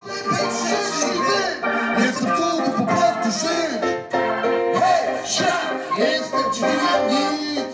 Być szczęśliwy, jestem tu, by po prostu żyć. Hej, świat, nie jestem ci winien nic.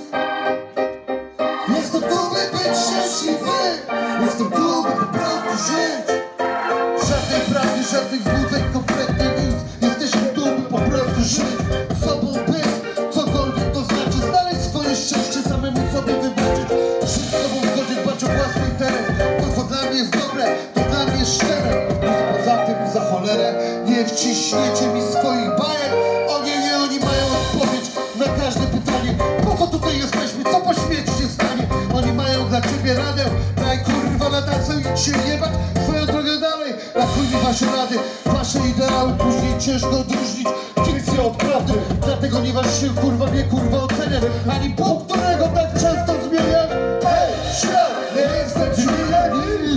Jestem tu, by być szczęśliwy, jestem tu, by po prostu żyć. Żadnej prawdy, żadnych złudzeń, kompletnie nic. Jesteśmy tu, by po prostu żyć. Sobą być, cokolwiek to znaczy. Znaleźć swoje szczęście, samemu sobie wybaczyć. Żyć sobą w zgodzie, dbać o własny interes. To, co dla mnie jest dobre, to dla mnie jest szczere. Nic poza tym, za cholerę, nie wciśniecie mi swoich bajek. Oni mają odpowiedź na każde pytanie. Po co tutaj jesteśmy, co po śmierci się stanie? Oni mają dla ciebie radę. Daj kurwa na tacę i się jebać swoją drogę dalej. Rachuj mi wasze rady, wasze ideały. Później ciężko odróżnić fikcję od prawdy. Dlatego nie waż się kurwa, nie kurwa oceniać. Ani Bóg, którego tak często zmieniam. Hej, świat, nie jestem ci nic.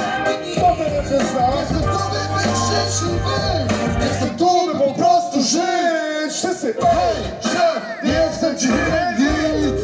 Jestem tu, by być szczęśliwy. Jestem tu, by po prostu żyć. Wszyscy, hej, świat, nie jestem ci nic.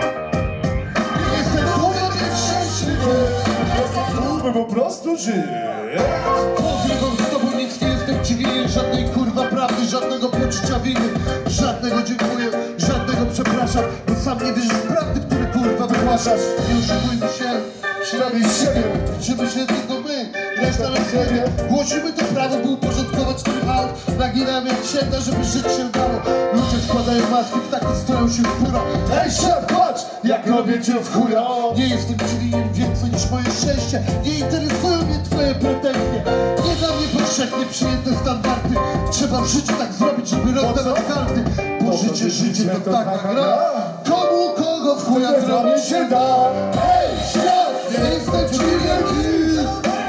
Jestem tu, by być szczęśliwy. Jestem tu, by po prostu żyć. Powiewam z tobą, nic nie jestem ci winien. Żadnej kurwa prawdy, żadnego poczucia winy. Żadnego dziękuję, żadnego przepraszam. Bo sam nie wierzysz w prawdy, które kurwa wygłaszasz. Nie oszukujmy się, przynajmniej siebie. Liczymy się tylko my, reszta na siebie. Głosimy to prawo, by uporządkować ten chaos. Naginamy jak księga, żeby żyć się dało. Ludzie składają maski, ptaki stroją się w pura. Ej szef, patrz, jak robię cię w chuja. Nie jestem ci winien więcej niż moje szczęście. Nie interesują mnie twoje pretensje. Nie dla mnie powszechnie przyjęte standardy. Trzeba w życiu tak zrobić, żeby rozdawać karty. Bo życie to taka gra. Komu kogo w chuja zrobić się da. Hej, świat, nie jestem ci winien nic.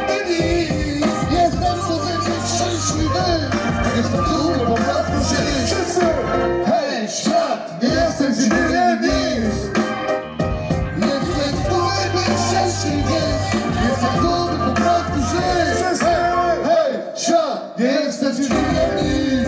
Jestem tu, by być szczęśliwy. Jestem tu, by po prostu żyć. Hej, świat, nie jestem ci winien nic. Jestem tu, by być szczęśliwy. Jestem tu, by po prostu żyć. Hej, świat, nie jestem ci winien nic.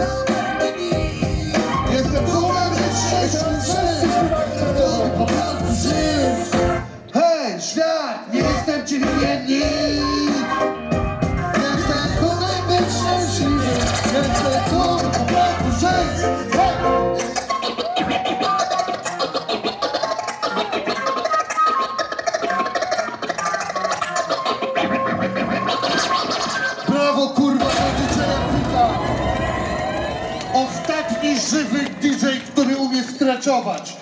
Jestem tu, by być szczęśliwy. Jestem tu, by po prostu żyć. Hej, świat, nie jestem ci winien nic. Jestem tu, by być szczęśliwy. Jestem tu, by po prostu żyć. Hej! Brawo kurwa do DJ-a Pita. Ostatni żywy DJ, który umie skraczować.